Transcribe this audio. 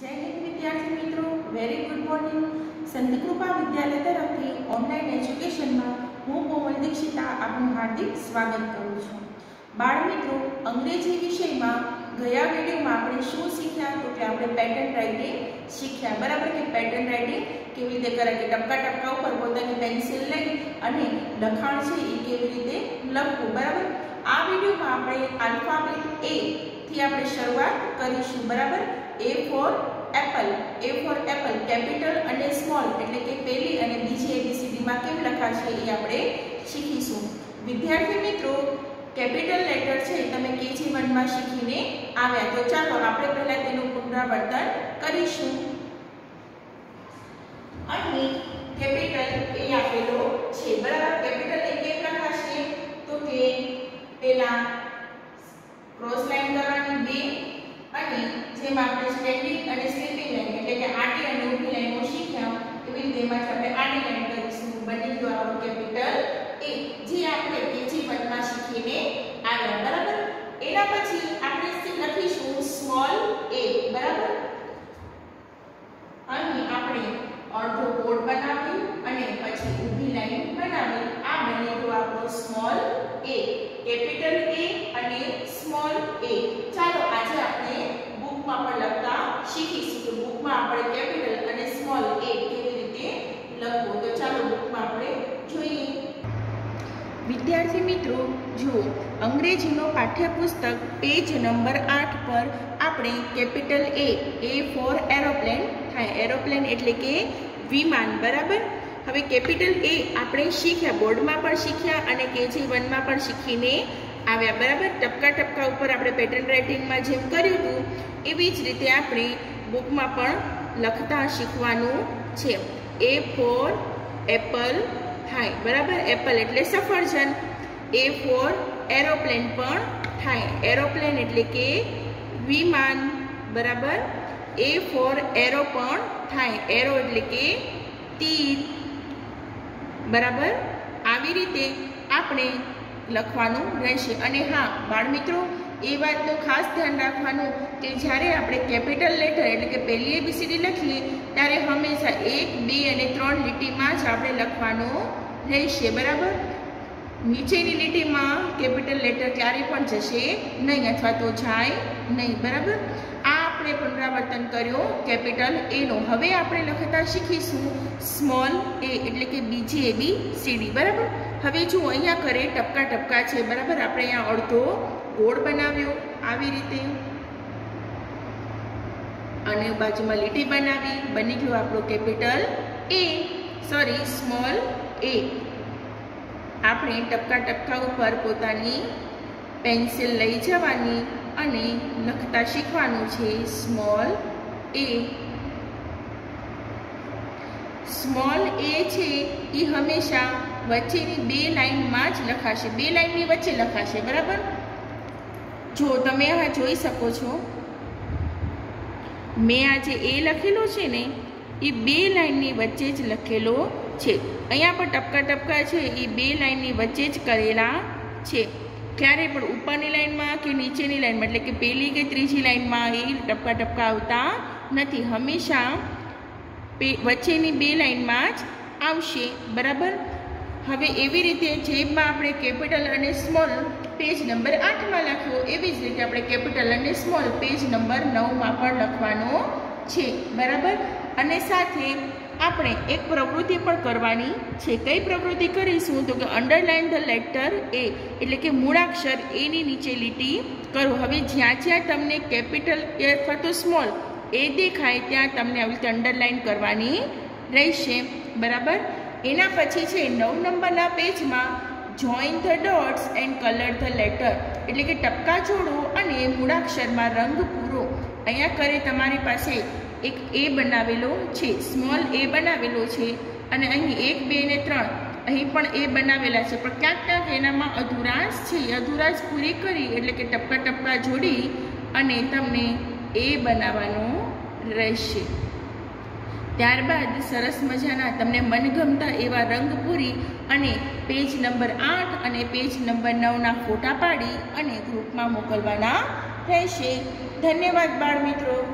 जय हिंद विद्यार्थी मित्रों, वेरी गुड मॉर्निंग। संत कृपा विद्यालय तरफथी ऑनलाइन एज्युकेशन में हूँ कोमल दीक्षिता आपनु हार्दिक स्वागत करूँ छूँ। बाळ मित्रों, अंग्रेजी विषय में गया वीडियो में आपणे शुं शीख्या तो कि आपणे पेटर्न राइटिंग शीख्या, बराबर के पेटर्न राइटिंग केवी रीते कराय के टपका टपका पर पोतानी पेन्सिल लई अने लखाण छे ई केवी रीते लखवुं, बराबर। आ वीडियो में आपणे अल्फाबेट ए थी आपणे शरूआत करीशुं, बराबर। ए फॉर एप्पल, कैपिटल अने स्मॉल एटले के पहली अने बीजी एबीसीडी में केम लखाशे ए आपणे शीखीशुं। विद्यार्थी मित्रों, कैपिटल लेटर छे तमे केजी 1 में शीखीने आव्या, तो चालो आपणे पहेला तेनुं पुनरावर्तन करीशुं। अहीं कैपिटल ए आपेलो छे, बराबर। कैपिटल ए केम लखाशे तो के पेला क्रॉस लाइन करवानी 2 અને જેમાં આપણે સ્ટેન્ડિંગ અને સ્લીપિંગ લાઈન એટલે કે આડી અને ઊભી લાઈનો શીખ્યા એવી રીતે એમાં આપણે આડી લાઈન કરીશું। બની ગયો આપણો કેપિટલ એ, જે આપણે કેજી 1 માં શીખીને આવ્યા, બરાબર। એના પછી આપણે લખીશું સ્મોલ એ, બરાબર। અહીં આપણે અડધો કોડ બનાવી અને પછી ઊભી લાઈન બનાવી, આ બની ગયો આપણો સ્મોલ એ, કેપિટલ એ અને સ્મોલ એ। ચાલો આજે આપણે बुक में लखता शीखीशुं के बुक में आपणे कैपिटल अने स्मॉल ए केवी रीते लखवुं। तो चालो बुक में आपणे जोईए। विद्यार्थी मित्रों, जो अंग्रेजीनो पाठ्यपुस्तक पेज नंबर 8 पर आपणे कैपिटल ए फॉर एरोप्लेन थाय। एरोप्लेन एटले के विमान, बराबर। हवे कैपिटल ए आपणे शीख्या, बोर्ड में पण शीख्या अने केजी 1 में पण शीखीने આવ્યા, બરાબર। ટપકા ટપકા ઉપર આપણે પેટર્ન રાઇટિંગ માં જેમ કર્યું હતું એવી જ રીતે આપણે બુકમાં પણ લખતા શીખવાનું છે। એ ફોર એપલ થાય, બરાબર। એપલ એટલે સફરજન। એ ફોર એરોપ્લેન પણ થાય, એરોપ્લેન એટલે કે વિમાન, બરાબર। એ ફોર એરો પણ થાય, એરો એટલે કે તીર, બરાબર। આવી રીતે આપણે લખવાનું રહેશે। અને હા બાળ મિત્રો, એ વાતનું ખાસ ધ્યાન રાખવાનું કે જ્યારે આપણે કેપિટલ લેટર એટલે કે પહેલી એબીસીડી લખીએ ત્યારે હંમેશા 1, 2 અને 3 લીટીમાં જ આપણે લખવાનું રહેશે, બરાબર। નીચેની લીટીમાં કેપિટલ લેટર ક્યારેય પણ જશે નહીં અથવા તો જાય નહીં, બરાબર। આ આપણે પુનરાવર્તન કર્યો કેપિટલ એનો। હવે આપણે લખતા શીખીશું સ્મોલ એ એટલે કે બીજી એબીસીડી, બરાબર। હવે જો અહીંયા કરે ટપકા ટપકા છે, બરાબર। આપણે અહીંયા અડધો ગોળ બનાવ્યો આવી રીતે અને બાજુમાં લીટી બનાવી, બની ગયો આપણો capital A, sorry small A. આપણે ટપકા ટપકા ઉપર પોતાની પેન્સિલ લઈ જવાની અને લખતા શીખવાનું છે સ્મોલ એ। स्मॉल ए छे ई हमेशा वच्चेनी 2 लाइन में ज लखाशे, 2 लाइन नी वच्चे लखाशे, बराबर। जो तमे आ जोई सको छो, मैं आज ए लखेलो छे ने ई 2 लाइन नी वच्चे ज लखेलो छे। अहींया पर टपका टपका छे ई 2 लाइन नी वच्चे ज करेला छे। क्यारे पण उपरनी लाइन में के नीचेनी लाइन में એટલે કે પહેલી કે ત્રીજી લાइन में ई टपका टपका आवता નથી, हमेशा वच्चेनी 2 लाइन में ज आवशे, बराबर। हवे एवी रीते जेमां आपणे कैपिटल अने स्मॉल पेज नंबर 8 में लख्यो एवी ज रीते आपणे कैपिटल अने स्मॉल पेज नंबर 9 में पण लखवानो छे, बराबर। अने साथे आपणे एक प्रवृत्ति पण करवानी छे। कई प्रवृत्ति करीशुं तो के अंडरलाइन ध लेटर ए एटले के मूळाक्षर ए नी नीचे લીટી करो। हवे ज्यां ज्यां तमने कैपिटल ए अथवा तो स्मॉल ए देखाय त्यां तमने આવી રીતે અંડરલાઇન કરવાની રહેશે, બરાબર। એના પછી છે 9 નંબરના પેજમાં join the dots and colour the letter એટલે કે ટપકા જોડો અને મૂળાક્ષરમાં રંગ પૂરો। અહીંયા કરે તમારી પાસે એક એ બનાવેલો છે, સ્મોલ એ બનાવેલો છે અને અહીં 1, 2 અને 3 અહીં પણ એ બનાવેલા છે, પણ ક્યાંક ક્યાંક એનામાં અધુરાશ છે, અધુરાશ પૂરી કરી એટલે કે ટપકા ટપકા જોડી અને તમને ए बनाववानो रहेशे। त्यारबाद सरस मजाना तमने मनगमता एवा रंग पूरी अने पेज नंबर 8 अने पेज नंबर 9 ना फोटा पाड़ी अने ग्रुप में मोकलवाना रहेशे। धन्यवाद बाळ मित्रों।